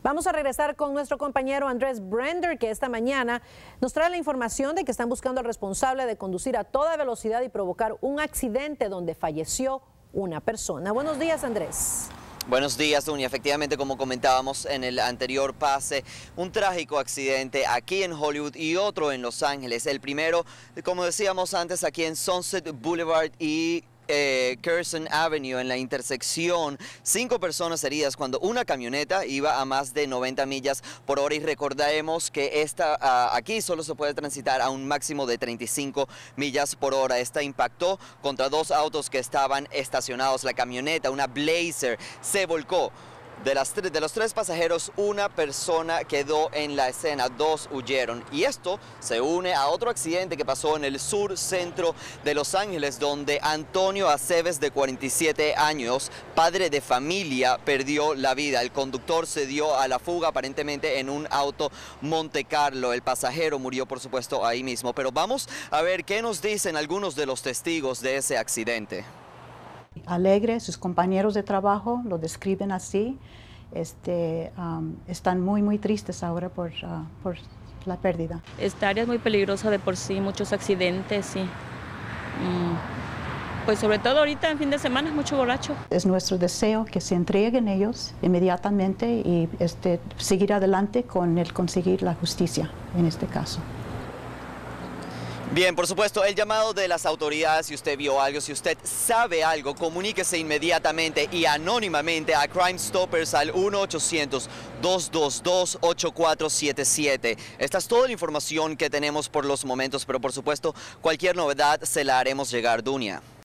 Vamos a regresar con nuestro compañero Andrés Brender, que esta mañana nos trae la información de que están buscando al responsable de conducir a toda velocidad y provocar un accidente donde falleció una persona. Buenos días, Andrés. Buenos días, Dunia. Efectivamente, como comentábamos en el anterior pase, un trágico accidente aquí en Hollywood y otro en Los Ángeles. El primero, como decíamos antes, aquí en Sunset Boulevard y Curzon Avenue, en la intersección. 5 personas heridas cuando una camioneta iba a más de 90 millas por hora, y recordaremos que aquí solo se puede transitar a un máximo de 35 millas por hora. Esta impactó contra 2 autos que estaban estacionados. La camioneta, una Blazer, se volcó. De los 3 pasajeros, una persona quedó en la escena, 2 huyeron. Y esto se une a otro accidente que pasó en el sur centro de Los Ángeles, donde Antonio Aceves, de 47 años, padre de familia, perdió la vida. El conductor se dio a la fuga, aparentemente en un auto Monte Carlo. El pasajero murió, por supuesto, ahí mismo. Pero vamos a ver qué nos dicen algunos de los testigos de ese accidente. Alegre, sus compañeros de trabajo lo describen así. Están muy tristes ahora por la pérdida. Esta área es muy peligrosa de por sí, muchos accidentes, sí. Pues sobre todo ahorita en fin de semana es mucho borracho. Es nuestro deseo que se entreguen ellos inmediatamente y seguir adelante con el conseguir la justicia en este caso. Bien, por supuesto, el llamado de las autoridades: si usted vio algo, si usted sabe algo, comuníquese inmediatamente y anónimamente a Crime Stoppers al 1-800-222-8477. Esta es toda la información que tenemos por los momentos, pero por supuesto, cualquier novedad se la haremos llegar, Dunia.